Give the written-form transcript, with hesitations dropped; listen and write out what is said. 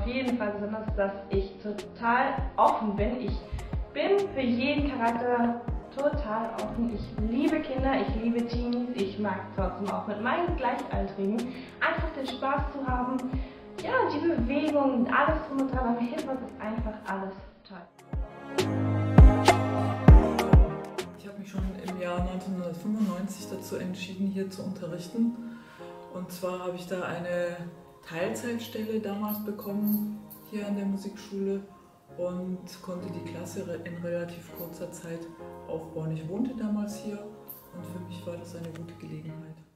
jeden Fall besonders, dass ich total offen bin. Ich bin für jeden Charakter total offen. Ich liebe Kinder, ich liebe Teenies, ich mag trotzdem auch mit meinen Gleichaltrigen einfach den Spaß zu haben. Ja, die Bewegung, alles drum und dran, aber Hip-Hop ist einfach alles toll. Ich habe mich schon im Jahr 1995 dazu entschieden, hier zu unterrichten. Und zwar habe ich da eine Teilzeitstelle damals bekommen, hier an der Musikschule, und konnte die Klasse in relativ kurzer Zeit aufbauen. Ich wohnte damals hier und für mich war das eine gute Gelegenheit.